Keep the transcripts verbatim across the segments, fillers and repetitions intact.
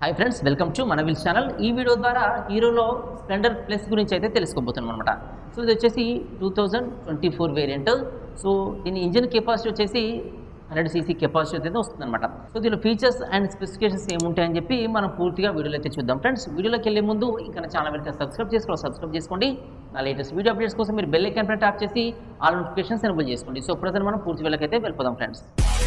Hi friends, welcome to మన wheels channel. ఈ video ద్వారా హీరోలో స్ప్లెండర్ ప్లస్ గురించి అయితే తెలుసుకోబోతున్నాం అనమాట. సో ఇది వచ్చేసి two thousand twenty four variant. So దీని ఇంజిన్ కెపాసిటీ వచ్చేసి హండ్రెడ్ సీసీ కెపాసిటీ అయితే వస్తుంది అనమాట. సో దీనిలో ఫీచర్స్ అండ్ స్పెసిఫికేషన్స్ ఏముంటాయని చెప్పి మనం పూర్తిగా వీడియోలో అయితే చూద్దాం. ఫ్రెండ్స్, వీడియోలోకి వెళ్ళే ముందు ఇంకా ఛానల్ వెళ్తే సబ్స్క్రైబ్ చేసుకోవాలి సబ్స్క్రైబ్ చేసుకోండి. నా లేటెస్ట్ వీడియో అప్డేట్స్ కోసం మీరు బెల్ ఐకాన్ పైన ట్యాప్ చేసి ఆల్ నోటిఫికేషన్స్ ఎనేబుల్ చేసుకోండి. సో ప్రజెంట్ మనం పూర్తి వీడియోకి అయితే వెళ్ళిపోదాం ఫ్రెండ్స్.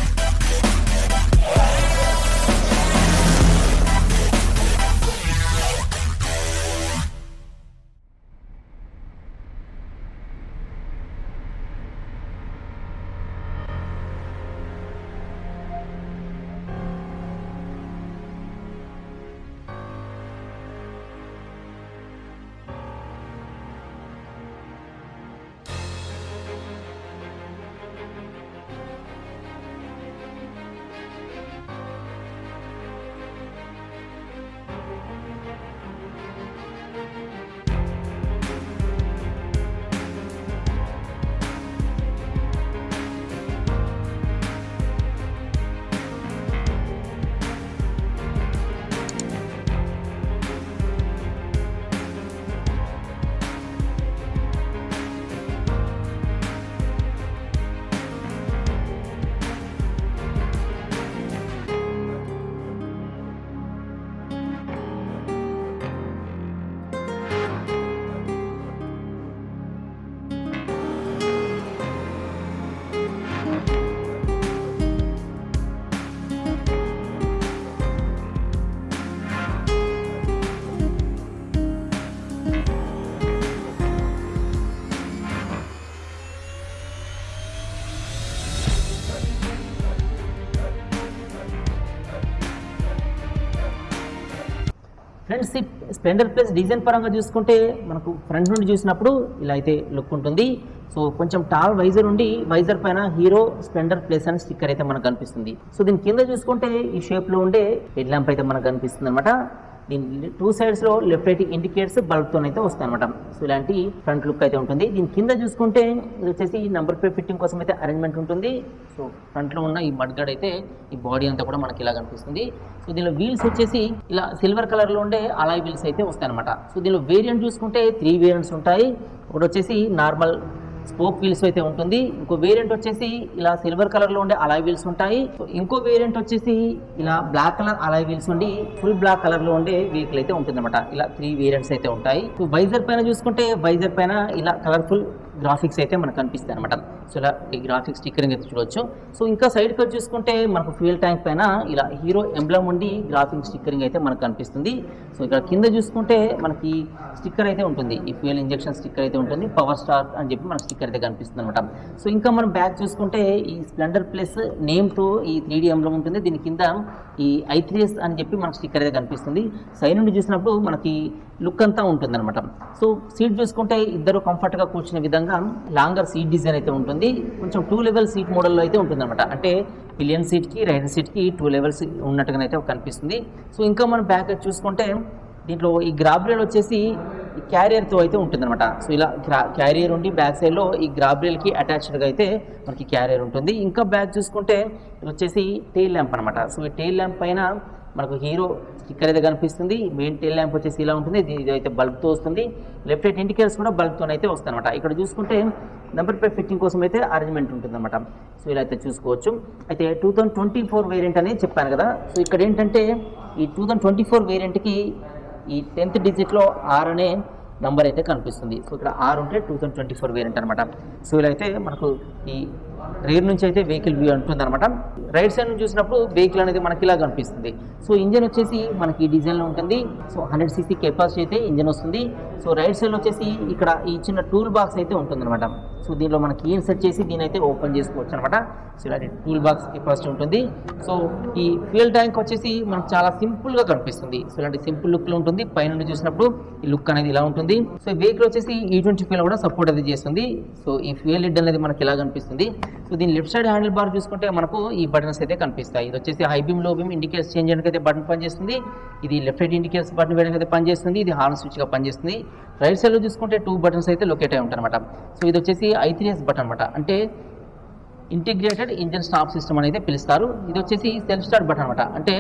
ఫ్రెండ్స్, ఈ స్ప్లెండర్ ప్లస్ డిజైన్ పరంగా చూసుకుంటే మనకు ఫ్రంట్ నుండి చూసినప్పుడు ఇలా అయితే లుక్ ఉంటుంది. సో కొంచెం టాల్ వైజర్ ఉండి వైజర్ పైన హీరో స్ప్లెండర్ ప్లస్ అని స్టిక్కర్ అయితే మనకు కనిపిస్తుంది. సో దీని కింద చూసుకుంటే ఈ షేప్లో ఉండే హెడ్ ల్యాంప్ అయితే మనకు కనిపిస్తుంది అనమాట. దీని టూ సైడ్స్లో లెఫ్ట్ రైట్ ఇండికేటర్స్ బల్బ్తో అయితే వస్తాయి అనమాట. సో ఇలాంటి ఫ్రంట్ లుక్ అయితే ఉంటుంది. దీని కింద చూసుకుంటే ఇది వచ్చేసి నంబర్ ప్లేట్ ఫిట్టింగ్ కోసం అయితే అరేంజ్మెంట్ ఉంటుంది. సో ఫ్రంట్లో ఉన్న ఈ మడ్గాడ్ అయితే ఈ బాడీ అంతా కూడా మనకి ఇలా కనిపిస్తుంది. సో దీనిలో వీల్స్ వచ్చేసి ఇలా సిల్వర్ కలర్లో ఉండే అలాయ్ వీల్స్ అయితే వస్తాయి అనమాట. సో దీనిలో వేరియంట్ చూసుకుంటే త్రీ వేరియంట్స్ ఉంటాయి. ఒకటి వచ్చేసి నార్మల్ స్పోక్ వీల్స్ అయితే ఉంటుంది. ఇంకో వేరియంట్ వచ్చేసి ఇలా సిల్వర్ కలర్ లో ఉండే అలాయ్ వీల్స్ ఉంటాయి. ఇంకో వేరియంట్ వచ్చేసి ఇలా బ్లాక్ కలర్ అలాయ్ వీల్స్ ఉండి ఫుల్ బ్లాక్ కలర్ లో ఉండే వెహికల్ అయితే ఉంటుంది అనమాట. ఇలా త్రీ వేరియంట్స్ అయితే ఉంటాయి. సో వైజర్ పైన చూసుకుంటే వైజర్ పైన ఇలా కలర్ఫుల్ గ్రాఫిక్స్ అయితే మనకు కనిపిస్తాయి అనమాట. సో ఇలా ఈ గ్రాఫిక్స్ స్టిక్కరింగ్ అయితే చూడవచ్చు. సో ఇంకా సైడ్ కి చూసుకుంటే మనకు ఫ్యూయల్ ట్యాంక్ పైన ఇలా హీరో ఎంబ్లమ్ ఉండి గ్రాఫిక్స్ స్టిక్కరింగ్ అయితే మనకు కనిపిస్తుంది. సో ఇక్కడ కింద చూసుకుంటే మనకి స్టిక్కర్ అయితే ఉంటుంది. ఈ ఫ్యూయల్ ఇంజెక్షన్ స్టిక్కర్ అయితే ఉంటుంది. పవర్ స్టార్ అని చెప్పి మనకు స్టిక్కర్ అయితే కనిపిస్తుంది అనమాట. సో ఇంకా మనం బ్యాక్ చూసుకుంటే ఈ స్ప్లెండర్ ప్లస్ నేమ్తో ఈ త్రీ డి ఎంబ్లమ్ ఉంటుంది. దీని కింద ఈ ఐ త్రీ ఎస్ అని చెప్పి మనకు స్టిక్కర్ అయితే కనిపిస్తుంది. సైడ్ నుండి చూసినప్పుడు మనకి లుక్ అంతా ఉంటుంది అనమాట. సో సీట్ చూసుకుంటే ఇద్దరు కంఫర్ట్గా కూర్చునే విధంగా లాంగర్ సీట్ డిజైన్ అయితే ఉంటుంది. కొంచెం టూ లెవెల్ సీట్ మోడల్లో అయితే ఉంటుంది అనమాట. అంటే పిలియన్ సీట్కి రైడర్ సీట్కి టూ లెవెల్స్ ఉన్నట్టుగానైతే కనిపిస్తుంది. సో ఇంకా మనం బ్యాక్ చూసుకుంటే దీంట్లో ఈ గ్రాబ్రియల్ వచ్చేసి ఈ క్యారియర్తో అయితే ఉంటుందన్నమాట. సో ఇలా క్యారియర్ ఉండి బ్యాక్ సైడ్లో ఈ గ్రాబ్రియల్కి అటాచ్డ్గా అయితే మనకి క్యారియర్ ఉంటుంది. ఇంకా బ్యాక్ చూసుకుంటే వచ్చేసి టెయిల్ ల్యాంప్ అనమాట. సో ఈ టెయిల్ ల్యాంప్ పైన మనకు హీరో స్టిక్కర్ అయితే కనిపిస్తుంది. మెయిన్ టెయిల్ ల్యాంప్ వచ్చేసి ఇలా ఉంటుంది. ఇది అయితే బల్బ్తో వస్తుంది. లెఫ్ట్ రైట్ ఇండికేటర్స్ కూడా బల్బ్తో అయితే వస్తాయి అనమాట. ఇక్కడ చూసుకుంటే నెంబర్ ప్లేట్ ఫిట్టింగ్ కోసం అయితే అరేంజ్మెంట్ ఉంటుంది అనమాట. సో ఇలా అయితే చూసుకోవచ్చు. అయితే two thousand twenty four variant అనేది చెప్పాను కదా. సో ఇక్కడ ఏంటంటే ఈ టూ థౌజండ్ ట్వంటీ ఫోర్ వేరియంట్కి ఈ టెన్త్ డిజిట్లో ఆర్ అనే నంబర్ అయితే కనిపిస్తుంది. సో ఇక్కడ ఆర్ ఉంటే two thousand twenty four variant అనమాట. సో ఇలా అయితే మనకు ఈ రేర్ నుంచి అయితే వెహికల్ వ్యూ ఉంటుంది అనమాట. రైట్ సైడ్ నుంచి చూసినప్పుడు వెహికల్ అనేది మనకి ఇలా కనిపిస్తుంది. సో ఇంజన్ వచ్చేసి మనకి ఈ డిజైన్లో ఉంటుంది. సో హండ్రెడ్ సీసీ కెపాసిటీ అయితే ఇంజన్ వస్తుంది. సో రైట్ సైడ్ వచ్చేసి ఇక్కడ ఈ చిన్న టూల్ బాక్స్ అయితే ఉంటుంది అనమాట. సో దీనిలో మనకి ఇన్సర్ట్ చేసి దీని అయితే ఓపెన్ చేసుకోవచ్చు అనమాట. సో ఇలాంటి టూల్ బాక్స్ కెపాసిటీ ఉంటుంది. సో ఈ ఫ్యూయల్ ట్యాంక్ వచ్చేసి మనకు చాలా సింపుల్గా కనిపిస్తుంది. సో ఇలాంటి సింపుల్ లుక్లో ఉంటుంది. పైన చూసినప్పుడు ఈ లుక్ అనేది ఇలా ఉంటుంది. సో వెహికల్ వచ్చేసి ఈ ట్వంటీ ఫ్యూయల్ కూడా సపోర్ట్ అది చేస్తుంది. సో ఈ ఫ్యూయల్ లిడ్ అనేది మనకి ఇలా కనిపిస్తుంది. సో దీని లెఫ్ట్ సైడ్ హ్యాండిల్ బార్ చూసుకుంటే మనకు ఈ బటన్స్ అయితే కనిపిస్తాయి. ఇది వచ్చేసి high beam low beam indicators change చేయడానికి అయితే బటన్ పనిచేస్తుంది. ఇది లెఫ్ట్ సైడ్ ఇండికేటర్స్ బటన్ వేయడానికి అయితే పనిచేస్తుంది. ఇది హార్న్ స్విచ్ గా పనిచేస్తుంది. రైట్ సైడ్ లో చూసుకుంటే టూ బటన్స్ అయితే లొకేట్ అయి ఉంటాయి అనమాట. సో ఇది వచ్చేసి ఐ త్రీ ఎస్ బటన్ అనమాట. అంటే ఇంటిగ్రేటెడ్ ఇంజన్ స్టాప్ సిస్టమ్ అనేది పిలుస్తారు. ఇది వచ్చేసి సెల్ఫ్ స్టార్ట్ బటన్ అనమాట. అంటే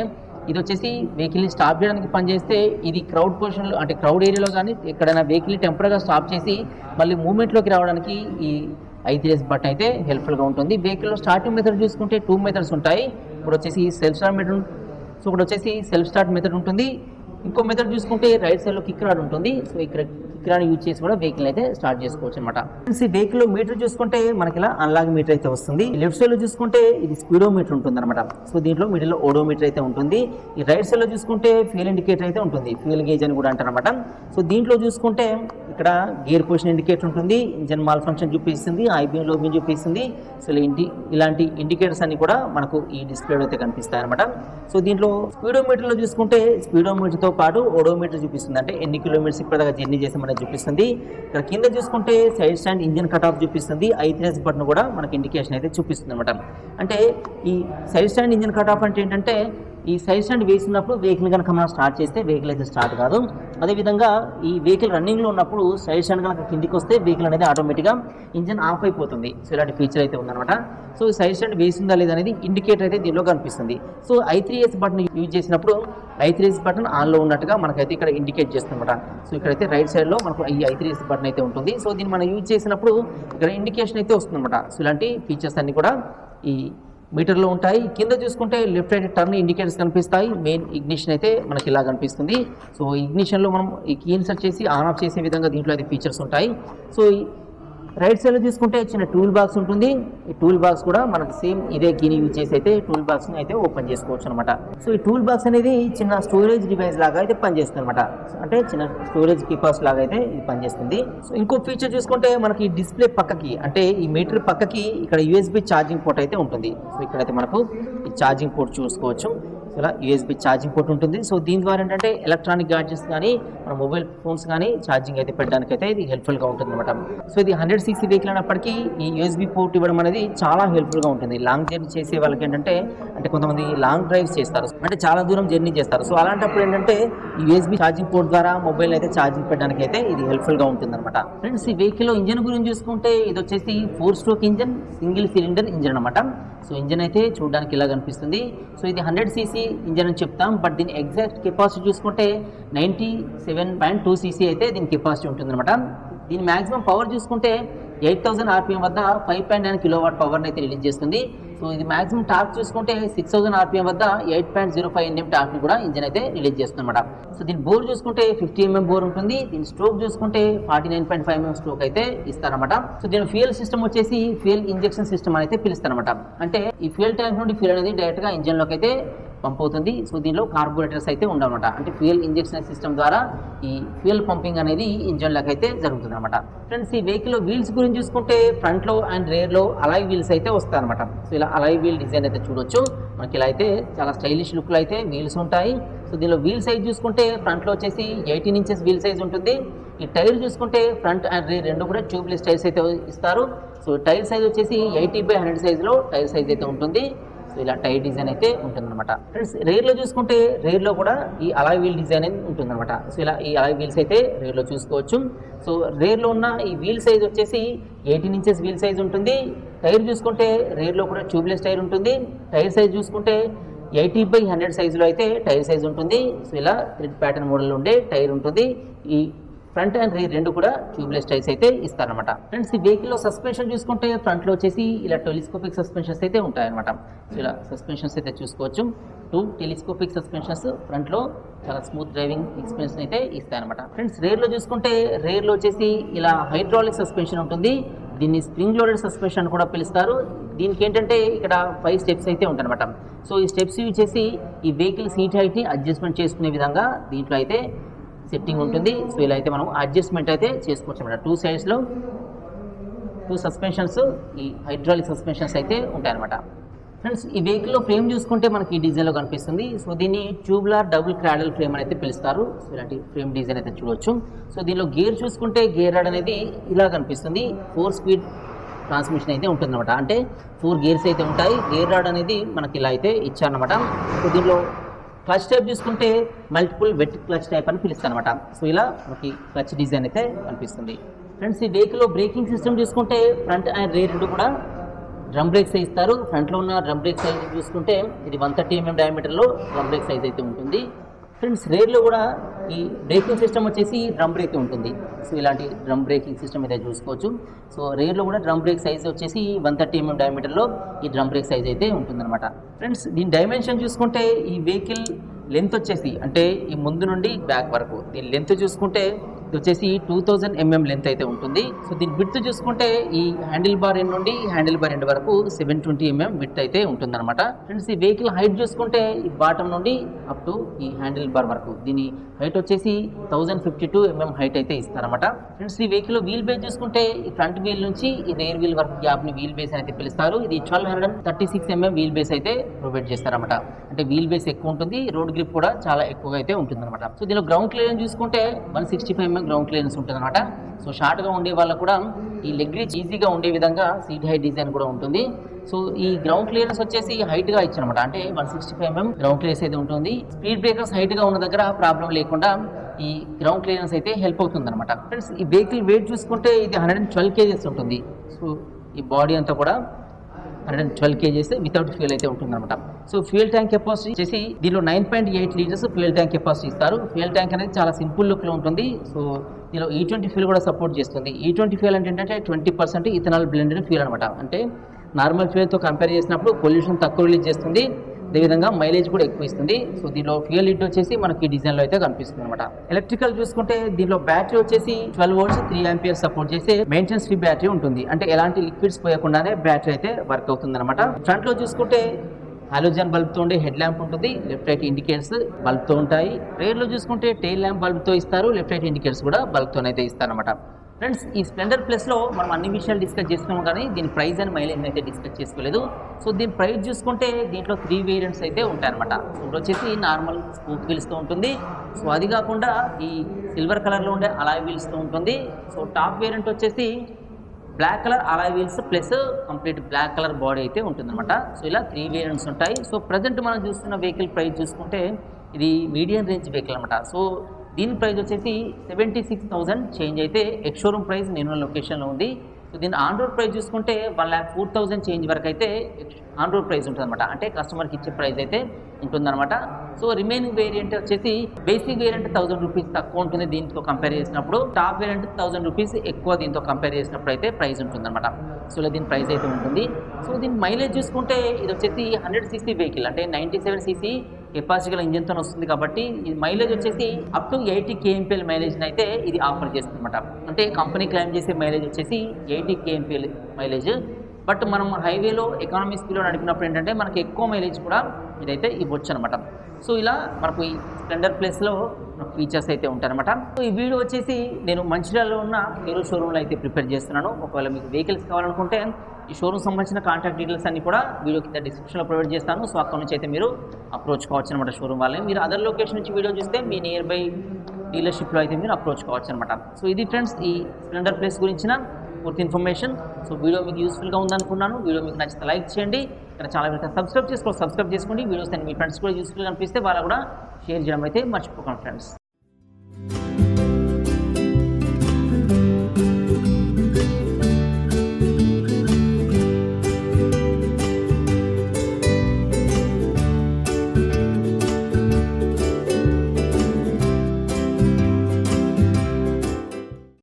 ఇది వచ్చేసి వెహికల్ని స్టాప్ చేయడానికి పనిచేస్తే ఇది క్రౌడ్ పొజిషన్లో అంటే క్రౌడ్ ఏరియాలో కానీ ఎక్కడైనా వెహికల్ని టెంపరీగా స్టాప్ చేసి మళ్ళీ మూవ్మెంట్లోకి రావడానికి ఈ ఐ త్రీ ఎస్ బటన్ అయితే హెల్ప్ఫుల్గా ఉంటుంది. వెహికల్లో స్టార్టింగ్ మెథడ్ చూసుకుంటే టూ మెథడ్స్ ఉంటాయి. ఇప్పుడు వచ్చేసి సెల్ఫ్ స్టార్ట్ మెథడ్, సో ఇక్కడ వచ్చేసి సెల్ఫ్ స్టార్ట్ మెథడ్ ఉంటుంది. ఇంకో మెథడ్ చూసుకుంటే రైట్ సైడ్లో కిక్ రాడ్ ఉంటుంది. సో ఇక్కడ కిక్ రాడ్ యూజ్ చేసి కూడా వెహికల్ అయితే స్టార్ట్ చేసుకోవచ్చు అనమాట. ఈ వెహికల్ మీటర్ చూసుకుంటే మనకి ఇలా అన్లాగ్ మీటర్ అయితే వస్తుంది. లెఫ్ట్ సైడ్లో చూసుకుంటే ఇది స్పీడో మీటర్ ఉంటుంది అనమాట. సో దీంట్లో మిడిల్లో ఓడో మీటర్ అయితే ఉంటుంది. ఈ రైట్ సైడ్లో చూసుకుంటే ఫ్యూయల్ ఇండికేటర్ అయితే ఉంటుంది, ఫ్యూయల్ గేజ్ అని కూడా అంటారు అనమాట. సో దీంట్లో చూసుకుంటే ఇక్కడ గేర్ పొజిషన్ ఇండికేటర్ ఉంటుంది, ఇంజన్ మాల్ ఫంక్షన్ చూపిస్తుంది, ఐబీఎం లో బీఎం చూపిస్తుంది. సో ఇంటి ఇలాంటి ఇండికేటర్స్ అన్ని కూడా మనకు ఈ డిస్ప్లేలో అయితే కనిపిస్తాయి అనమాట. సో దీంట్లో స్పీడోమీటర్లో చూసుకుంటే స్పీడోమీటర్తో పాటు ఓడోమీటర్ చూపిస్తుంది, అంటే ఎన్ని కిలోమీటర్స్ ఇప్పటిదాకా జర్నీ చేసామనేది చూపిస్తుంది. ఇక్కడ కింద చూసుకుంటే side stand engine cut off చూపిస్తుంది, ఐ త్రీ ఎస్ బటన్ కూడా మనకి ఇండికేషన్ అయితే చూపిస్తుంది అనమాట. అంటే ఈ side stand engine cut off అంటే ఏంటంటే ఈ సైడ్ స్టాండ్ వేసినప్పుడు వెహికల్ కనుక మనం స్టార్ట్ చేస్తే వెహికల్ అయితే స్టార్ట్ కాదు. అదేవిధంగా ఈ వెహికల్ రన్నింగ్లో ఉన్నప్పుడు సైడ్ స్టాండ్ కనుక కిందికి వస్తే వెహికల్ అనేది ఆటోమేటిక్గా ఇంజన్ ఆఫ్ అయిపోతుంది. సో ఇలాంటి ఫీచర్ అయితే ఉందన్నమాట. సో ఈ సైడ్ స్టాండ్ వేసిందా లేదా అనేది ఇండికేటర్ అయితే దీనిలో కనిపిస్తుంది. So I three S button use చేసినప్పుడు ఐ త్రీ ఎస్ బటన్ ఆన్లో ఉన్నట్టుగా మనకైతే ఇక్కడ ఇండికేట్ చేస్తుందన్నమాట. సో ఇక్కడైతే రైట్ సైడ్లో మనకు ఈ ఐ త్రీ ఎస్ బటన్ అయితే ఉంటుంది. సో దీన్ని మనం యూజ్ చేసినప్పుడు ఇక్కడ ఇండికేషన్ అయితే వస్తుందన్నమాట. సో ఇలాంటి ఫీచర్స్ అన్ని కూడా ఈ మీటర్లో ఉంటాయి. కింద చూసుకుంటే లెఫ్ట్ రైట్ టర్న్ ఇండికేటర్స్ కనిపిస్తాయి. మెయిన్ ఇగ్నిషన్ అయితే మనకి ఇలా కనిపిస్తుంది. సో ఇగ్నిషన్లో మనం ఈ కీ ఇన్సర్ట్ చేసి ఆన్ ఆఫ్ చేసే విధంగా దీంట్లో అయితే ఫీచర్స్ ఉంటాయి. సో రైట్ సైడ్లో చూసుకుంటే చిన్న టూల్ బాక్స్ ఉంటుంది. ఈ టూల్ బాక్స్ కూడా మనకి సేమ్ ఇదే కీని యూజ్ చేసి అయితే టూల్ బాక్స్ని అయితే ఓపెన్ చేసుకోవచ్చు అనమాట. సో ఈ టూల్ బాక్స్ అనేది చిన్న స్టోరేజ్ డివైస్ లాగా అయితే పనిచేస్తుంది అనమాట. అంటే చిన్న స్టోరేజ్ కీపర్స్ లాగా అయితే ఇది పనిచేస్తుంది. సో ఇంకో ఫీచర్ చూసుకుంటే మనకి డిస్ప్లే పక్కకి అంటే ఈ మీటర్ పక్కకి ఇక్కడ యూఎస్బి ఛార్జింగ్ పోర్ట్ అయితే ఉంటుంది. సో ఇక్కడైతే మనకు ఈ ఛార్జింగ్ పోర్ట్ చూసుకోవచ్చు. ఇలా యూఎస్బి ఛార్జింగ్ పోర్ట్ ఉంటుంది. సో దీని ద్వారా ఏంటంటే ఎలక్ట్రానిక్ గ్యాడ్జెట్స్ కానీ మన మొబైల్ ఫోన్స్ కానీ ఛార్జింగ్ అయితే పెట్టడానికి అయితే ఇది హెల్ప్ఫుల్గా ఉంటుంది అనమాట. సో ఇది హండ్రెడ్ సీసీ వెహికల్ అయినప్పటికీ ఈ యూఎస్బి పోర్ట్ ఇవ్వడం అనేది చాలా హెల్ప్ఫుల్గా ఉంటుంది. లాంగ్ జర్నీ చేసే వాళ్ళకి ఏంటంటే అంటే కొంతమంది లాంగ్ డ్రైవ్స్ చేస్తారు, అంటే చాలా దూరం జర్నీ చేస్తారు. సో అలాంటప్పుడు ఏంటంటే ఈ యూఎస్బి ఛార్జింగ్ పోర్ట్ ద్వారా మొబైల్ అయితే ఛార్జింగ్ పెట్టడానికి అయితే ఇది హెల్ప్ఫుల్గా ఉంటుంది అనమాట. ఫ్రెండ్స్ ఈ వెహికల్లో ఇంజన్ గురించి చూసుకుంటే ఇది వచ్చేసి four stroke engine, single cylinder engine అనమాట. సో ఇంజన్ అయితే చూడడానికి ఇలా కనిపిస్తుంది. సో ఇది హండ్రెడ్ సీసీ ఇంజన్ అని చెప్తాం, బట్ దీని ఎగ్జాక్ట్ కెపాసిటీ చూసుకుంటే ninety seven point two CC అయితే దీని కెపాసిటీ ఉంటుంది అనమాట. దీని మ్యాక్సిమం పవర్ చూసుకుంటే ఎయిట్ థౌసండ్ ఆర్పిఎం వద్ద five point nine kilowatt పవర్ని అయితే రిలీజ్ చేస్తుంది. సో ఇది మాక్సిమం టార్క్ చూసుకుంటే సిక్స్ థౌసండ్ ఆర్పిఎం వద్ద eight point zero five NM టార్క్ని కూడా ఇంజన్ అయితే రిలీజ్ చేస్తుంది అనమాట. సో దీని బోర్ చూసుకుంటే ఫిఫ్టీ ఎంఎం బోర్ ఉంటుంది. దీని స్ట్రోక్ చూసుకుంటే forty nine point five MM stroke అయితే ఇస్తారనమాట. సో దీని ఫ్యూయల్ సిస్టమ్ వచ్చేసి ఫ్యూయల్ ఇంజెక్షన్ సిస్టమ్ అయితే పిలుస్తారనమాట. అంటే ఈ ఫ్యూయల్ ట్యాంక్ నుండి ఫ్యూయల్ అనేది డైరెక్ట్గా ఇంజన్లోకి అయితే పంప్ అవుతుంది. సో దీనిలో కార్బోరేటర్స్ అయితే ఉండవన్నమాట. అంటే ఫ్యూయల్ ఇంజెక్షన్ సిస్టమ్ ద్వారా ఈ ఫ్యూయల్ పంపింగ్ అనేది ఇంజన్లోకి అయితే జరుగుతుంది అనమాట. ఫ్రెండ్స్ ఈ వెహికల్ వీల్స్ గురించి చూసుకుంటే ఫ్రంట్లో అండ్ రేర్లో అలాయ్ వీల్స్ అయితే వస్తాయి అనమాట. సో ఇలా అలాయ్ వీల్ డిజైన్ అయితే చూడొచ్చు. మనకి ఇలా అయితే చాలా స్టైలిష్ లుక్లో అయితే వీల్స్ ఉంటాయి. సో దీనిలో వీల్ సైజ్ చూసుకుంటే ఫ్రంట్లో వచ్చేసి ఎయిటీన్ ఇంచెస్ వీల్ సైజ్ ఉంటుంది. ఈ టైర్ చూసుకుంటే ఫ్రంట్ అండ్ రేర్ రెండు కూడా ట్యూబ్లెస్ టైర్స్ అయితే ఇస్తారు. సో టైర్ సైజ్ వచ్చేసి ఎయిటీ బై హండ్రెడ్ సైజ్లో టైర్ సైజ్ అయితే ఉంటుంది. సో ఇలా టైర్ డిజైన్ అయితే ఉంటుందన్నమాట. ఫ్రెండ్స్ రేర్లో చూసుకుంటే రేర్లో కూడా ఈ అలాయ్ వీల్ డిజైన్ అనేది ఉంటుందన్నమాట. సో ఇలా ఈ అలాయ్ వీల్స్ అయితే రేర్లో చూసుకోవచ్చు. సో రేర్లో ఉన్న ఈ వీల్ సైజ్ వచ్చేసి ఎయిటీన్ ఇంచెస్ వీల్ సైజ్ ఉంటుంది. టైర్ చూసుకుంటే రేర్లో కూడా ట్యూబ్లెస్ టైర్ ఉంటుంది. టైర్ సైజ్ చూసుకుంటే ఎయిటీ బై హండ్రెడ్ సైజులో అయితే టైర్ సైజ్ ఉంటుంది. సో ఇలా థ్రెడ్ ప్యాటర్న్ మోడల్లో ఉండే టైర్ ఉంటుంది. ఈ ఫ్రంట్ అండ్ రీర్ రెండు కూడా ట్యూబ్లెస్ టైర్స్ అయితే ఇస్తారనమాట. ఫ్రెండ్స్ ఈ వెహికల్లో సస్పెన్షన్ చూసుకుంటే ఫ్రంట్లో వచ్చేసి ఇలా టెలిస్కోపిక్ సస్పెన్షన్స్ అయితే ఉంటాయన్నమాట. సో ఇలా సస్పెన్షన్స్ అయితే చూసుకోవచ్చు. టూ టెలిస్కోపిక్ సస్పెన్షన్స్ ఫ్రంట్లో చాలా స్మూత్ డ్రైవింగ్ ఎక్స్పీరియన్స్ అయితే ఇస్తాయన్నమాట. ఫ్రెండ్స్ రేర్లో చూసుకుంటే రేర్లో వచ్చేసి ఇలా హైడ్రాలిక్ సస్పెన్షన్ ఉంటుంది. దీన్ని స్ప్రింగ్ లోడెడ్ సస్పెన్షన్ కూడా పిలుస్తారు. దీనికి ఏంటంటే ఇక్కడ ఫైవ్ స్టెప్స్ అయితే ఉంటాయన్నమాట. సో ఈ స్టెప్స్ యూజ్ చేసి ఈ వెహికల్ సీట్ హైట్ని అడ్జస్ట్మెంట్ చేసుకునే విధంగా దీంట్లో అయితే సెట్టింగ్ ఉంటుంది. సో ఇలా అయితే మనం అడ్జస్ట్మెంట్ అయితే చేసుకోవచ్చు అన్నమాట. టూ సైడ్స్లో టూ సస్పెన్షన్స్ ఈ హైడ్రాలిక్ సస్పెన్షన్స్ అయితే ఉంటాయన్నమాట. ఫ్రెండ్స్ ఈ వెహికల్లో ఫ్రేమ్ చూసుకుంటే మనకి ఈ డిజైన్లో కనిపిస్తుంది. సో దీన్ని ట్యూబ్లార్ డబుల్ క్రాడల్ ఫ్రేమ్ అని అయితే పిలుస్తారు. సో ఇలాంటి ఫ్రేమ్ డిజైన్ అయితే చూడవచ్చు. సో దీనిలో గేర్ చూసుకుంటే గేర్ రాడ్ అనేది ఇలా కనిపిస్తుంది. ఫోర్ స్పీడ్ ట్రాన్స్మిషన్ అయితే ఉంటుందన్నమాట. అంటే ఫోర్ గేర్స్ అయితే ఉంటాయి. గేర్ రాడ్ అనేది మనకి ఇలా అయితే ఇచ్చారనమాట. సో దీనిలో క్లచ్ టైప్ చూసుకుంటే మల్టిపుల్ వెట్ క్లచ్ టైప్ అని పిలుస్తాను అనమాట. సో ఇలా మనకి క్లచ్ డిజైన్ అయితే కనిపిస్తుంది. ఫ్రెండ్స్ ఈ వెహికల్లో బ్రేకింగ్ సిస్టమ్ చూసుకుంటే ఫ్రంట్ అండ్ రేర్ రెండు కూడా డ్రమ్ బ్రేక్స్ ఇస్తారు. ఫ్రంట్లో ఉన్న డ్రమ్ బ్రేక్ సైజ్ చూసుకుంటే ఇది వన్ థర్టీ ఎంఎం డయామీటర్లో డ్రమ్ బ్రేక్ సైజ్ అయితే ఉంటుంది. ఫ్రెండ్స్ రేర్లో కూడా ఈ బ్రేకింగ్ సిస్టమ్ వచ్చేసి డ్రమ్ బ్రేక్ ఉంటుంది. సో ఇలాంటి డ్రమ్ బ్రేకింగ్ సిస్టమ్ అయితే చూసుకోవచ్చు. సో రేర్లో కూడా డ్రమ్ బ్రేక్ సైజ్ వచ్చేసి వన్ థర్టీ ఎంఎం డయామీటర్లో ఈ డ్రమ్ బ్రేక్ సైజ్ అయితే ఉంటుందన్నమాట. ఫ్రెండ్స్ దీని డైమెన్షన్ చూసుకుంటే ఈ వెహికల్ లెంత్ వచ్చేసి అంటే ఈ ముందు నుండి బ్యాక్ వరకు దీని లెంత్ చూసుకుంటే ఇది వచ్చేసి టూ థౌజండ్ ఎంఎం లెంత్ అయితే ఉంటుంది. సో దీని విడ్త్ చూసుకుంటే ఈ హ్యాండిల్ బార్ ఎండ్ నుండి హ్యాండిల్ బార్ ఎండ్ వరకు సెవెన్ ట్వంటీ ఎంఎం విడ్త్ అయితే ఉంటుంది అనమాట. ఫ్రెండ్స్ ఈ వెహికల్ హైట్ చూసుకుంటే ఈ బాటమ్ నుండి అప్ టు ఈ హ్యాండిల్ బార్ వరకు దీని హైట్ వచ్చేసి thousand fifty two MM height అయితే ఇస్తారన్నమాట. ఫ్రెండ్స్ ఈ వెహికల్ వీల్ బేస్ చూసుకుంటే ఈ ఫ్రంట్ వీల్ నుంచి ఈ రేర్ వీల్ వరకు గ్యాప్ ని వీల్ బేస్ అయితే పిలుస్తారు. ఇది twelve hundred thirty six MM wheel base అయితే ప్రొవైడ్ చేస్తారన్నమాట. అంటే వీల్ బేస్ ఎక్కువ ఉంటుంది, రోడ్ గ్రిప్ కూడా చాలా ఎక్కువగా అయితే ఉంటుంది అనమాట. సో దీనిలో గ్రౌండ్ క్లియరెన్స్ చూసుకుంటే one sixty five MM ground clearance ఉంటుంది అనమాట. సో షార్ట్గా ఉండే వాళ్ళకు కూడా ఈ లెగ్ రీచ్ ఈజీగా ఉండే విధంగా సీట్ హైట్ డిజైన్ కూడా ఉంటుంది. సో ఈ గ్రౌండ్ క్లియరెన్స్ వచ్చేసి హైట్ గా ఇచ్చారన్నమాట. అంటే one sixty five MM ground clearance అయితే ఉంటుంది. స్పీడ్ బ్రేకర్స్ హైట్ గా ఉన్న దగ్గర ప్రాబ్లం లేకుండా ఈ గ్రౌండ్ క్లియరెన్స్ అయితే హెల్ప్ అవుతుంది అనమాట. ఫ్రెండ్స్ ఈ వెహికల్ వెయిట్ చూసుకుంటే ఇది హండ్రెడ్ అండ్ ట్వెల్వ్ కేజెస్ ఉంటుంది. సో ఈ బాడీ అంతా కూడా hundred and twelve kgs without fuel అయితే ఉంటుంది అనమాట. సో ఫ్యూయల్ ట్యాంక్ కెపాసిటీ వచ్చేసి దీనిలో nine point eight litres fuel tank capacity ఇస్తారు. ఫ్యూయల్ ట్యాంక్ అనేది చాలా సింపుల్ లుక్ లో ఉంటుంది. సో దీనిలో ఈ ట్వంటీ ఫ్యూల్ కూడా సపోర్ట్ చేస్తుంది. ఈ ట్వంటీ ఫ్యూల్ అంటే ఏంటంటే twenty percent ethanol blended fuel అనమాట. అంటే నార్మల్ ఫ్యూయల్తో కంపేర్ చేసినప్పుడు పొల్యూషన్ తక్కువ రిలీజ్ చేస్తుంది, అదేవిధంగా మైలేజ్ కూడా ఎక్కువ ఇస్తుంది. సో దీనిలో ఫ్యూయల్ లిడ్ వచ్చేసి మనకి డిజైన్లో అయితే కనిపిస్తుంది అనమాట. ఎలక్ట్రికల్ చూసుకుంటే దీనిలో బ్యాటరీ వచ్చేసి twelve volts three ampere support చేసే మెయింటెనెన్స్ ఫ్రీ బ్యాటరీ ఉంటుంది. అంటే ఎలాంటి లిక్విడ్స్ పోయకుండానే బ్యాటరీ అయితే వర్క్ అవుతుంది అనమాట. ఫ్రంట్ లో చూసుకుంటే హాలోజన్ బల్బ్ తో ఉండే హెడ్ ల్యాంప్ ఉంటుంది, లెఫ్ట్ రైట్ ఇండికేటర్స్ బల్బ్ తో ఉంటాయి. రేర్ లో చూసుకుంటే టెయిల్ ల్యాంప్ బల్బ్ తో ఇస్తారు, లెఫ్ట్ రైట్ ఇండికేటర్స్ కూడా బల్బ్ తోనైతే ఇస్తారు అనమాట. ఫ్రెండ్స్ ఈ స్ప్లెండర్ ప్లస్ లో మనం అన్ని విషయాలు డిస్కస్ చేసుకున్నాం, కానీ దీని ప్రైస్ అండ్ మైలేజ్ అయితే డిస్కస్ చేసుకోలేదు. సో దీని ప్రైస్ చూసుకుంటే దీంట్లో త్రీ వేరియంట్స్ అయితే ఉంటాయన్నమాట. సో ఇప్పుడు వచ్చేసి నార్మల్ స్మూత్ వీల్స్ తో ఉంటుంది. సో అది కాకుండా ఈ సిల్వర్ కలర్ లో ఉండే అలాయ్ వీల్స్ తో ఉంటుంది. సో టాప్ వేరియంట్ వచ్చేసి black colour alloy wheels plus complete black colour body అయితే ఉంటుందన్నమాట. సో ఇలా త్రీ వేరియంట్స్ ఉంటాయి. సో ప్రజెంట్ మనం చూస్తున్న వెహికల్ ప్రైస్ చూసుకుంటే ఇది మీడియం రేంజ్ వెహికల్ అనమాట. సో దీని ప్రైస్ వచ్చేసి సెవెంటీ సిక్స్ థౌసండ్ చేంజ్ అయితే ఎక్స్ షోరూమ్ ప్రైస్ నేను లొకేషన్లో ఉంది. సో దీని ఆన్ రోడ్ ప్రైస్ చూసుకుంటే one lakh four thousand change వరకు అయితే ఆన్ రోడ్ ప్రైస్ ఉంటుంది అనమాట. అంటే కస్టమర్కి ఇచ్చే ప్రైస్ అయితే ఉంటుందన్నమాట. సో రిమైనింగ్ వేరియంట్ వచ్చేసి బేసిక్ వేరియంట్ థౌసండ్ రూపీస్ తక్కువ ఉంటుంది దీంతో కంపేర్ చేసినప్పుడు, టాప్ వేరియంట్ థౌసండ్ రూపీస్ ఎక్కువ దీంతో కంపేర్ చేసినప్పుడు అయితే ప్రైస్ ఉంటుందన్నమాట. సో ఇలా దీని ప్రైస్ అయితే ఉంటుంది. సో దీని మైలేజ్ చూసుకుంటే ఇది వచ్చేసి హండ్రెడ్ సీసీ వెహికల్, అంటే నైంటీ సెవెన్ సీసీ కెపాసిటీ ఇంజిన్తో వస్తుంది కాబట్టి ఇది మైలేజ్ వచ్చేసి up to eighty KMPL mileage అయితే ఇది ఆఫర్ చేస్తుంది అనమాట. అంటే కంపెనీ క్లైమ్ చేసే మైలేజ్ వచ్చేసి ఎయిటీ కేఎంపీఎల్ మైలేజ్. బట్ మనం హైవేలో ఎకానమీ స్పీడ్లో నడిపినప్పుడు ఏంటంటే మనకి ఎక్కువ మైలేజ్ కూడా ఇదైతే ఇవ్వచ్చు అనమాట. సో ఇలా మనకు ఈ స్ప్లెండర్ ప్లస్లో ఫీచర్స్ అయితే ఉంటాయన్నమాట. సో ఈ వీడియో వచ్చేసి నేను మంచిర్యాలలో ఉన్న హీరో షోరూమ్లో అయితే ప్రిపేర్ చేస్తున్నాను. ఒకవేళ మీకు వెహికల్స్ కావాలనుకుంటే ఈ షోరూమ్ సంబంధించిన కాంటాక్ట్ డీటెయిల్స్ అన్ని కూడా వీడియో కింద డిస్క్రిప్షన్లో ప్రొవైడ్ చేస్తాను. సో అక్కడ నుంచి అయితే మీరు అప్రోచ్ కావచ్చు అనమాట షోరూమ్ వాళ్ళని. మీరు అదర్ లొకేషన్ నుంచి వీడియో చూస్తే మీ నియర్ బై డీలర్షిప్లో అయితే మీరు అప్రోచ్ కావచ్చు అనమాట. సో ఇది ఫ్రెండ్స్ ఈ స్ప్లెండర్ ప్లస్ గురించిన పూర్తి ఇన్ఫర్మేషన్. సో వీడియో మీకు యూస్ఫుల్గా ఉందనుకున్నాను. వీడియో మీకు నచ్చితే లైక్ చేయండి, ఇక్కడ చాలా విధంగా సబ్స్క్రైబ్ చేసుకోండి సబ్స్క్రైబ్ చేసుకోండి వీడియోస్ అని మీ ఫ్రెండ్స్ కూడా యూస్ఫుల్గా అనిపిస్తే వాళ్ళకు కూడా షేర్ చేయడం అయితే మర్చిపోకండి ఫ్రెండ్స్.